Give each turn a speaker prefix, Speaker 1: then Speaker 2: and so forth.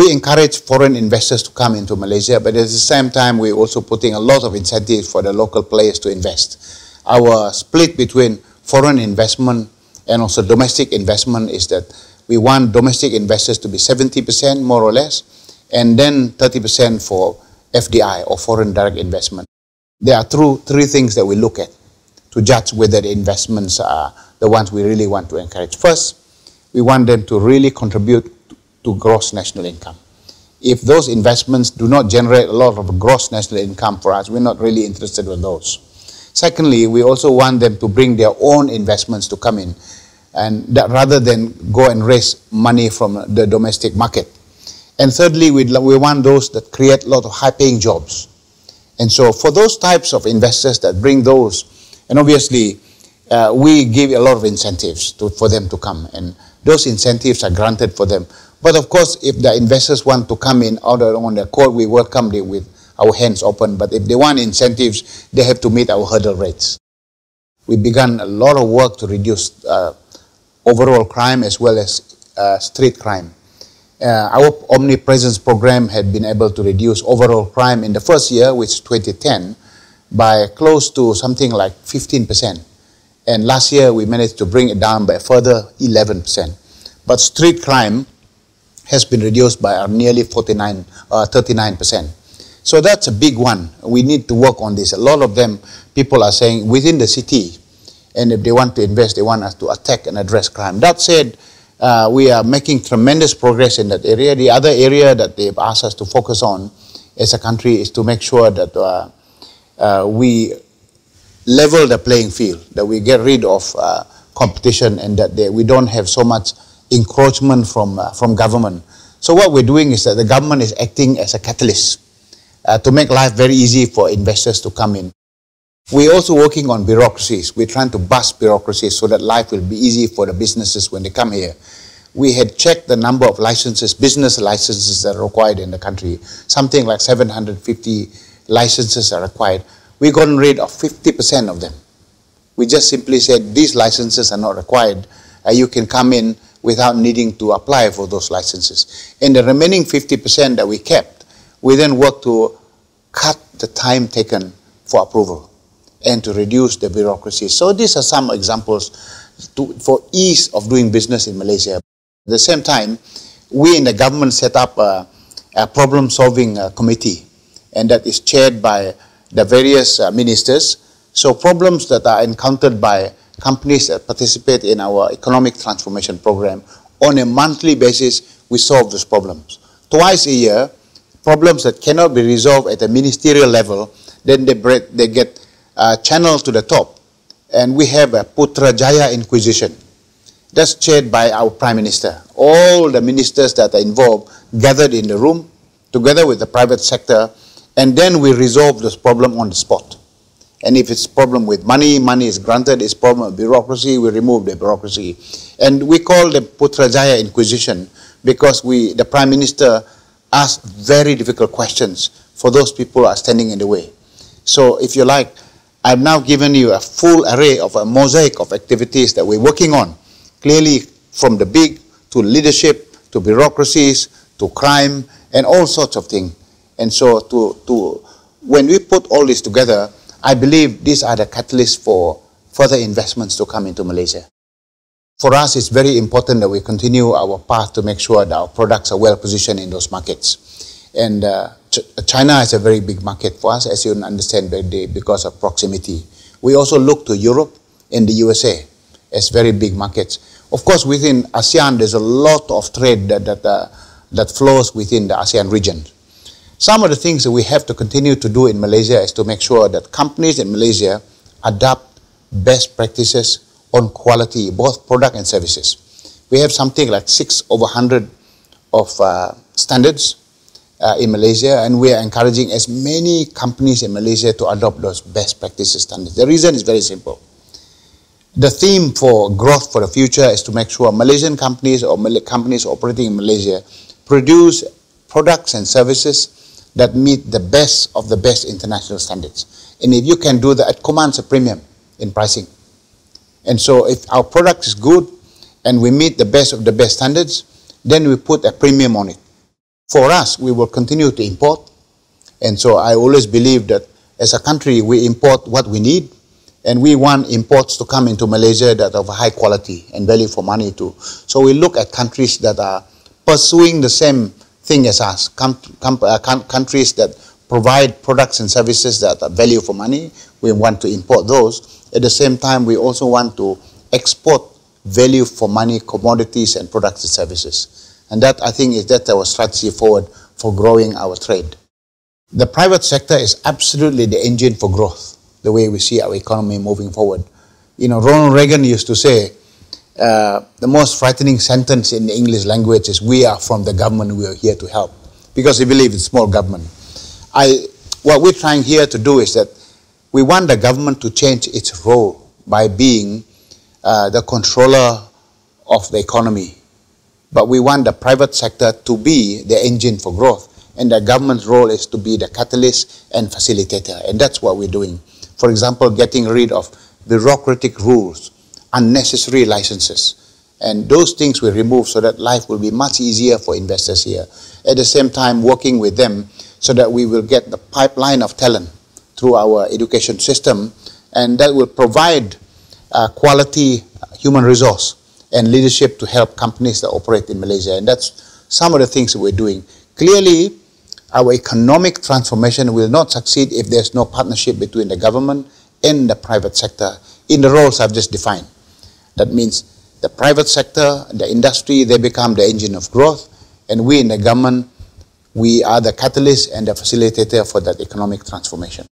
Speaker 1: We encourage foreign investors to come into Malaysia, but at the same time, we're also putting a lot of incentives for the local players to invest. Our split between foreign investment and also domestic investment is that we want domestic investors to be 70% more or less, and then 30% for FDI or foreign direct investment. There are three things that we look at to judge whether the investments are the ones we really want to encourage. First, we want them to really contribute to gross national income. If those investments do not generate a lot of gross national income for us, we're not really interested in those. Secondly, we also want them to bring their own investments to come in, and that rather than go and raise money from the domestic market. And thirdly, we want those that create a lot of high-paying jobs. And so for those types of investors that bring those, and obviously we give a lot of incentives for them to come, and those incentives are granted for them. But of course, if the investors want to come in on their court, we welcome them with our hands open. But if they want incentives, they have to meet our hurdle rates. We began a lot of work to reduce overall crime as well as street crime. Our Omnipresence program had been able to reduce overall crime in the first year, which is 2010, by close to something like 15%. And last year, we managed to bring it down by a further 11%. But street crime has been reduced by nearly 39%. So that's a big one. We need to work on this. A lot of them, people are saying within the city, and if they want to invest, they want us to attack and address crime. That said, we are making tremendous progress in that area. The other area that they've asked us to focus on as a country is to make sure that we level the playing field, that we get rid of competition, and that we don't have so much encroachment from government. So what we're doing is that the government is acting as a catalyst to make life very easy for investors to come in. We're also working on bureaucracies. We're trying to bust bureaucracies so that life will be easy for the businesses when they come here. We had checked the number of licenses, business licenses that are required in the country. Something like 750 licenses are required. We've gotten rid of 50% of them. We just simply said these licenses are not required. You can come in without needing to apply for those licenses. And the remaining 50% that we kept, we then worked to cut the time taken for approval and to reduce the bureaucracy. So these are some examples for ease of doing business in Malaysia. At the same time, we in the government set up a problem-solving committee, and that is chaired by the various ministers. So problems that are encountered by companies that participate in our economic transformation program, on a monthly basis, we solve those problems. Twice a year, problems that cannot be resolved at a ministerial level, then they get channeled to the top. And we have a Putrajaya Inquisition. That's chaired by our Prime Minister. All the ministers that are involved gathered in the room together with the private sector, and then we resolve this problem on the spot. And if it's a problem with money, money is granted. It's a problem of bureaucracy, we remove the bureaucracy. And we call the Putrajaya Inquisition because the Prime Minister asked very difficult questions for those people who are standing in the way. So if you like, I've now given you a full array of a mosaic of activities that we're working on. Clearly from the big to leadership, to bureaucracies, to crime, and all sorts of things. And so when we put all this together, I believe these are the catalysts for further investments to come into Malaysia. For us, it's very important that we continue our path to make sure that our products are well positioned in those markets. And China is a very big market for us, as you understand, because of proximity. We also look to Europe and the USA as very big markets. Of course, within ASEAN, there's a lot of trade that flows within the ASEAN region. Some of the things that we have to continue to do in Malaysia is to make sure that companies in Malaysia adopt best practices on quality, both product and services. We have something like 6 over 100 of standards in Malaysia, and we are encouraging as many companies in Malaysia to adopt those best practices standards. The reason is very simple. The theme for growth for the future is to make sure Malaysian companies or companies operating in Malaysia produce products and services that meet the best of the best international standards. And if you can do that, it commands a premium in pricing. And so if our product is good and we meet the best of the best standards, then we put a premium on it. For us, we will continue to import. And so I always believe that as a country, we import what we need. And we want imports to come into Malaysia that are of high quality and value for money too. So we look at countries that are pursuing the same thing as us, countries that provide products and services that are value for money. We want to import those. At the same time, we also want to export value for money commodities and products and services. And that, I think, that's our strategy forward for growing our trade. The private sector is absolutely the engine for growth, the way we see our economy moving forward. You know, Ronald Reagan used to say, the most frightening sentence in the English language is, "We are from the government, we are here to help," because we believe in small government. What we're trying here to do is that we want the government to change its role by being the controller of the economy. But we want the private sector to be the engine for growth. And the government's role is to be the catalyst and facilitator. And that's what we're doing. For example, getting rid of bureaucratic rules, unnecessary licenses. And those things we remove so that life will be much easier for investors here. At the same time, working with them so that we will get the pipeline of talent through our education system, and that will provide quality human resource and leadership to help companies that operate in Malaysia. And that's some of the things that we're doing. Clearly, our economic transformation will not succeed if there's no partnership between the government and the private sector in the roles I've just defined. That means the private sector, the industry, they become the engine of growth, and we in the government, we are the catalyst and the facilitator for that economic transformation.